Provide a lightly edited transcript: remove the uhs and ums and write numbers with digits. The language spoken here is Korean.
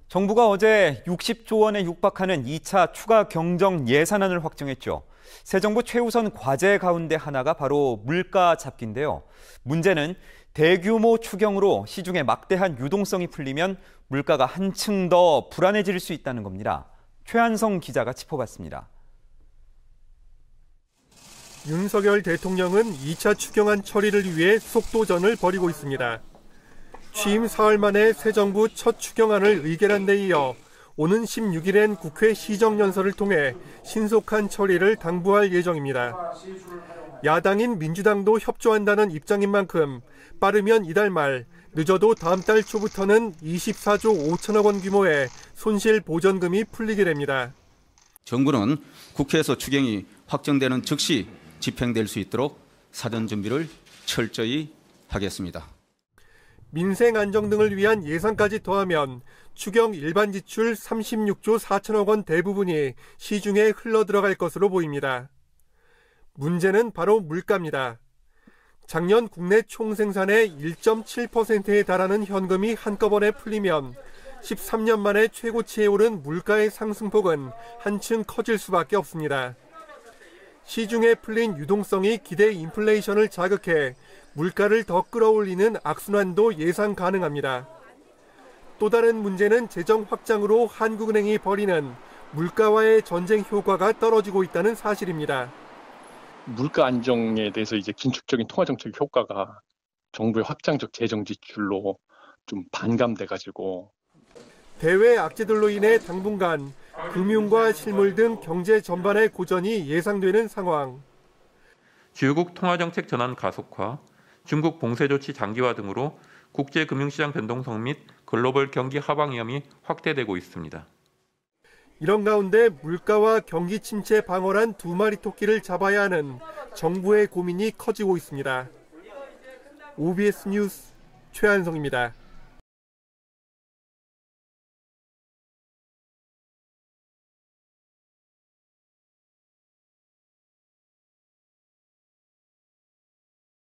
정부가 어제 60조 원에 육박하는 2차 추가 경정 예산안을 확정했죠. 새 정부 최우선 과제 가운데 하나가 바로 물가 잡기인데요. 문제는 대규모 추경으로 시중에 막대한 유동성이 풀리면 물가가 한층 더 불안해질 수 있다는 겁니다. 최한성 기자가 짚어봤습니다. 윤석열 대통령은 2차 추경안 처리를 위해 속도전을 벌이고 있습니다. 취임 사흘 만에 새 정부 첫 추경안을 의결한 데 이어 오는 16일엔 국회 시정연설을 통해 신속한 처리를 당부할 예정입니다. 야당인 민주당도 협조한다는 입장인 만큼 빠르면 이달 말, 늦어도 다음 달 초부터는 24조 5천억 원 규모의 손실 보전금이 풀리게 됩니다. 정부는 국회에서 추경이 확정되는 즉시 집행될 수 있도록 사전 준비를 철저히 하겠습니다. 민생 안정 등을 위한 예산까지 더하면 추경 일반 지출 36조 4천억 원 대부분이 시중에 흘러들어갈 것으로 보입니다. 문제는 바로 물가입니다. 작년 국내 총생산의 1.7%에 달하는 현금이 한꺼번에 풀리면 13년 만에 최고치에 오른 물가의 상승폭은 한층 커질 수밖에 없습니다. 시중에 풀린 유동성이 기대 인플레이션을 자극해 물가를 더 끌어올리는 악순환도 예상 가능합니다. 또 다른 문제는 재정 확장으로 한국은행이 벌이는 물가와의 전쟁 효과가 떨어지고 있다는 사실입니다. 물가 안정에 대해서 이제 긴축적인 통화정책 효과가 정부의 확장적 재정 지출로 좀 반감돼가지고 대외 악재들로 인해 당분간 금융과 실물 등 경제 전반의 고전이 예상되는 상황. 주요국 통화정책 전환 가속화, 중국 봉쇄 조치 장기화 등으로 국제 금융시장 변동성 및 글로벌 경기 하방 위험이 확대되고 있습니다. 이런 가운데 물가와 경기 침체 방어란 두 마리 토끼를 잡아야 하는 정부의 고민이 커지고 있습니다. OBS 뉴스 최한성입니다.